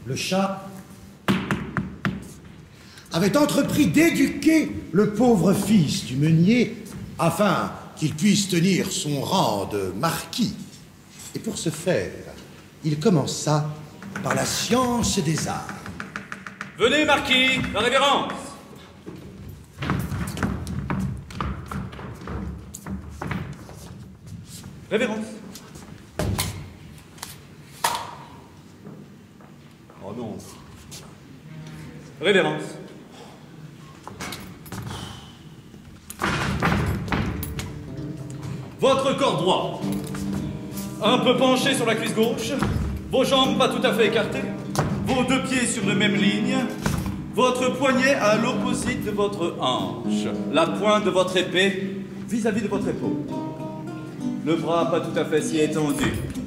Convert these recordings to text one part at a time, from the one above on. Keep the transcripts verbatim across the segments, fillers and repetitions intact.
le chat, avait entrepris d'éduquer le pauvre fils du meunier afin qu'il puisse tenir son rang de marquis. Et pour ce faire, il commença par la science des arts. Venez, marquis, la révérence. Révérence. Oh non. Révérence. Votre corps droit, un peu penché sur la cuisse gauche, vos jambes pas tout à fait écartées, vos deux pieds sur la même ligne, votre poignet à l'opposite de votre hanche, la pointe de votre épée vis-à-vis de votre épaule, le bras pas tout à fait si étendu,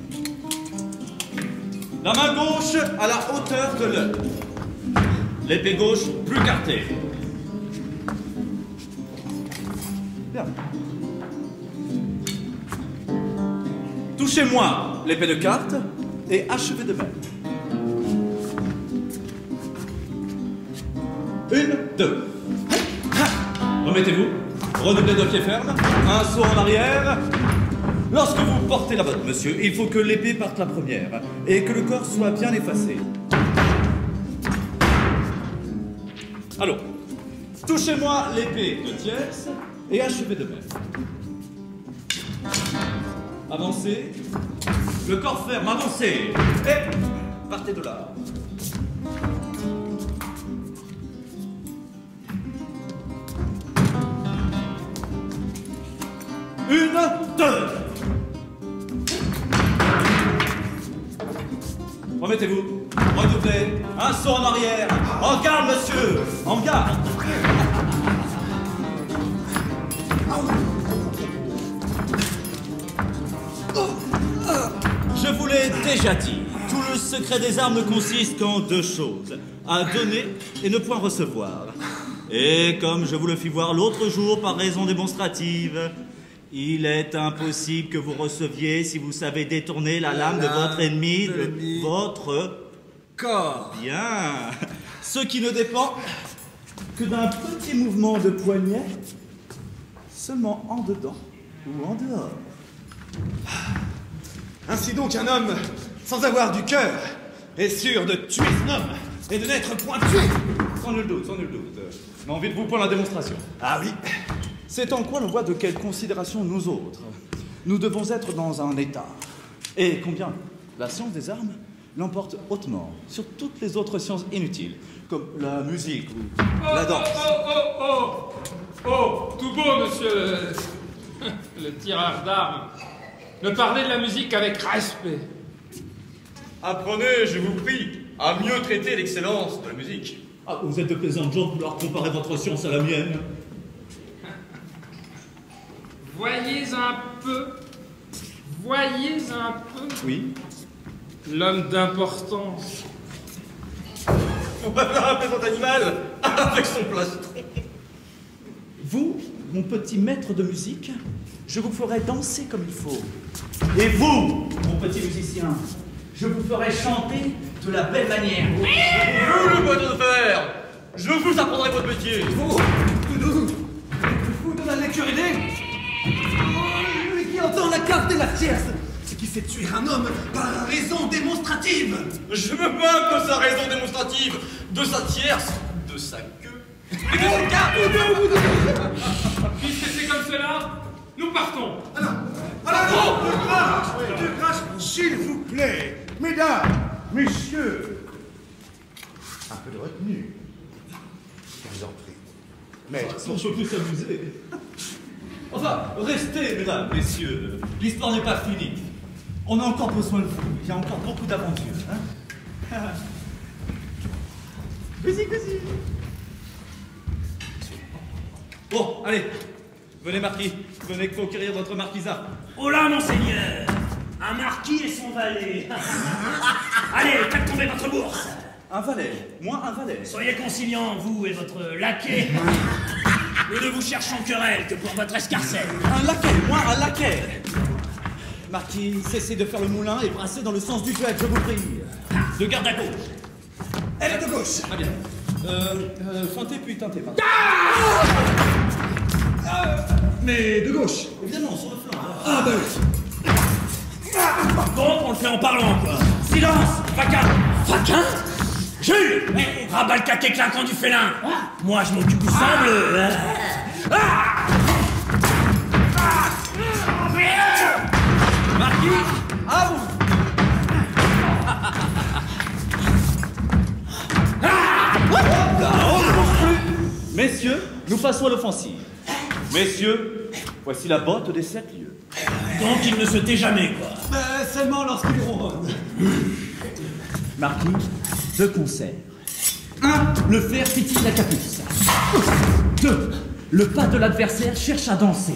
la main gauche à la hauteur de l'œil, l'épée gauche plus cartée. Bien. Touchez-moi l'épée de carte et achevez de même. Une, deux. Remettez-vous. Redoublez de pied ferme. Un saut en arrière. Lorsque vous portez la botte, monsieur, il faut que l'épée parte la première et que le corps soit bien effacé. Alors, touchez-moi l'épée de tierce et achevez de même. Avancez. Le corps ferme, avancez. Et partez de là. Une, deux. Remettez-vous. Redoublez. Un saut en arrière. En garde, monsieur. En garde. Je vous l'ai déjà dit, tout le secret des armes ne consiste qu'en deux choses, à donner et ne point recevoir. Et comme je vous le fis voir l'autre jour par raison démonstrative, il est impossible que vous receviez si vous savez détourner la, la lame de votre ennemi, de, de votre corps. Bien, ce qui ne dépend que d'un petit mouvement de poignet, seulement en dedans ou en dehors. Ainsi donc, un homme sans avoir du cœur est sûr de tuer son homme et de n'être point tué. Sans nul doute, sans nul doute. Mais envie de vous pour la démonstration. Ah oui. C'est en quoi l'on voit de quelle considération nous autres, nous devons être dans un état. Et combien la science des armes l'emporte hautement sur toutes les autres sciences inutiles, comme la musique ou oh, la danse. Oh, oh, oh, oh, oh, tout beau, monsieur le, le tireur d'armes. Ne parlez de la musique qu'avec respect. Apprenez, je vous prie, à mieux traiter l'excellence de la musique. Ah, vous êtes de plaisantes gens de vouloir comparer votre science à la mienne. Voyez un peu, voyez un peu. Oui. L'homme d'importance. Voilà un plaisant animal avec son plastron. Vous, mon petit maître de musique, je vous ferai danser comme il faut. Et vous, mon petit musicien, je vous ferai chanter de la belle manière. Vous, le boîte de fer, je vous apprendrai votre métier. Vous, Doudou, vous de la lécuridée, lui qui entend la carte et la tierce, ce qui fait tuer un homme par raison démonstrative. Je me moque de sa raison démonstrative, de sa tierce, de sa queue et de sa carte. Puisque c'est comme cela, nous partons. Alors, alors, De grâce, de grâce, s'il vous plaît, mesdames, messieurs, un peu de retenue. Je vous en prie. Mais On peut plus s'amuser. Enfin, restez, mesdames, messieurs. L'histoire n'est pas finie. On a encore besoin de vous. Il y a encore beaucoup d'aventures. Hein. Vas-y, vas-y. Bon, allez. Venez, marquis. Venez conquérir notre marquisat. Oh là, monseigneur! Un marquis et son valet! Allez, faites tomber votre bourse! Un valet. Moi, un valet. Soyez conciliants, vous et votre laquais! Nous ne vous cherchons querelle que pour votre escarcelle! Un laquais, moi, un laquais. Marquis, cessez de faire le moulin et brassez dans le sens du duel, je vous prie. De garde à gauche! Elle est de gauche. Très bien. Euh, euh, feintez puis teintez. pardon. Mais de gauche. Évidemment, sur le flanc. Ah bah oui. Par contre, on le fait en parlant, quoi. Silence, Faquin. Faquin? Jules, rabat le caquet clinquant du félin. Moi, je m'occupe du sable. Marquis, à vous. Messieurs, nous passons à l'offensive. Messieurs, voici la botte des sept lieues. Donc, il ne se tait jamais, quoi. Euh, seulement lorsqu'il ronronne. Marquis, deux concerts. Un, le fer titille la capuce. Deux, le pas de l'adversaire cherche à danser.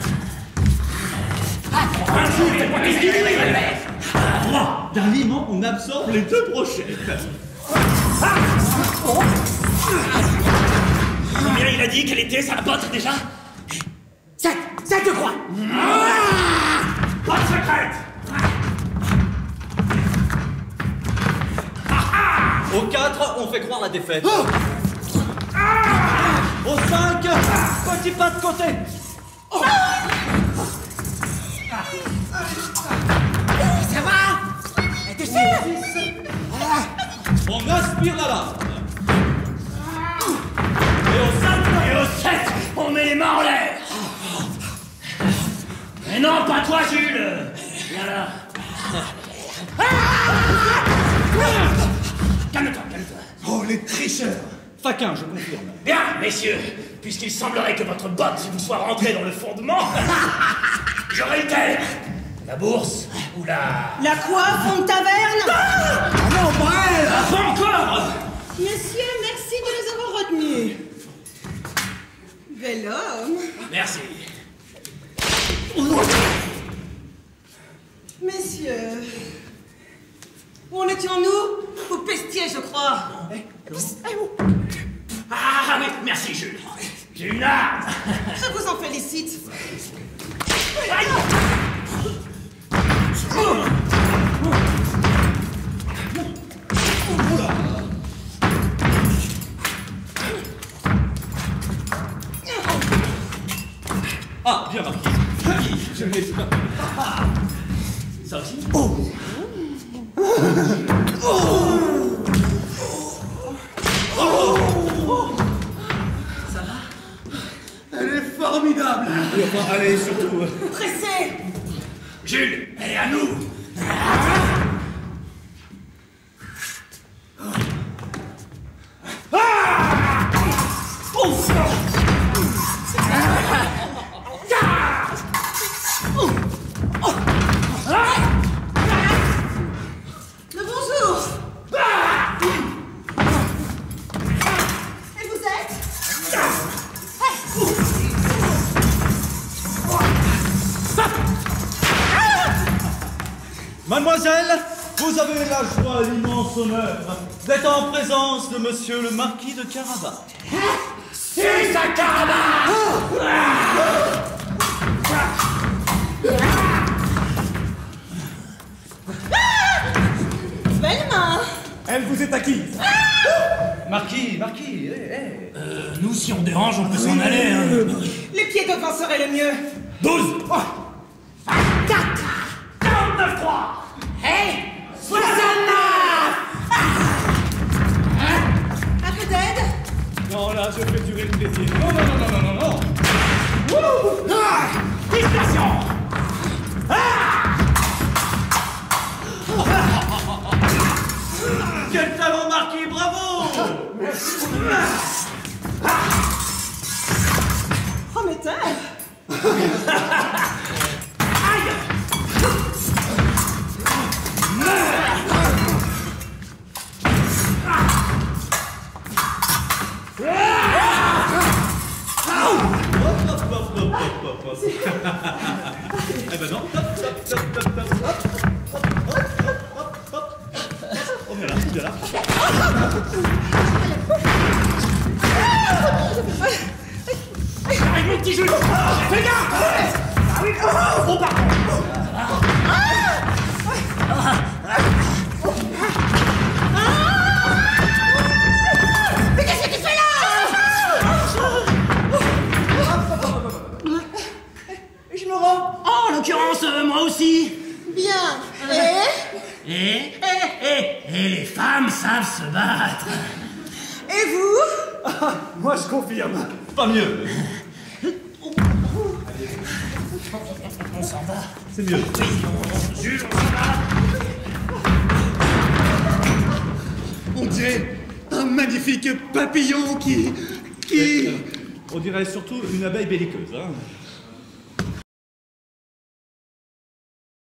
Trois, d'un liement, on absorbe les deux brochettes. Combien il a dit qu'elle était, sa botte, déjà? Sept, sept, je crois. Pas de secrète. Au quatre, on fait croire la défaite. Au cinq, petit pas de côté. Ça va? T'es sûr? On aspire la lave. Et au sept, Et au sept, on met les mains en l'air. Mais non, pas toi, Jules. Viens là. Calme-toi, calme-toi. Oh, les tricheurs. Faquin, je confirme. Bien, messieurs, puisqu'il semblerait que votre botte vous soit rentrée dans le fondement, je réitère, la bourse ou la... La quoi, fond de taverne? Ah non, pas elle. Ah, pas encore. Messieurs, merci de nous avoir retenus. Bel homme. Merci. Messieurs, où en étions-nous? Vous pestiez, je crois. Ah oui, merci Jules. J'ai une arme. Je vous en félicite. Ah, bien marqué. Je l'ai pas. Ça aussi? Elle est formidable. Oui, enfin, allez, surtout. Pressez. Jules, elle est à nous. Le bonjour. Et vous êtes? Mademoiselle, vous avez la joie et l'immense honneur d'être en présence de monsieur le marquis de Carabas. C'est sa carabas. Belle main. Elle vous est acquise. Marquis, marquis, eh, eh. Euh, nous, si on dérange, on peut s'en aller. Hein. Les pieds devant seraient le mieux. douze. quarante-neuf trois. Hey, soixante-neuf. Un peu d'aide? Non, là, je fais durer le plaisir. Non, non, non, non, non, non, non. Dispersion. Quel talent, marquis, bravo! Prometteur. Eh ben non, top, top, top, top, top, hop, hop, hop, hop, hop, hop. Oh, viens là, viens là. Avec mon petit Jules. Fais gaffe. Ah oui. Oh, pardon. aussi? Bien. Et Et, et, et, et les femmes savent se battre. Et vous? Ah, moi je confirme. Pas mieux. On s'en va. C'est mieux. Oui, on juge, on s'en va. On dirait un magnifique papillon qui... qui... On dirait surtout une abeille belliqueuse, hein.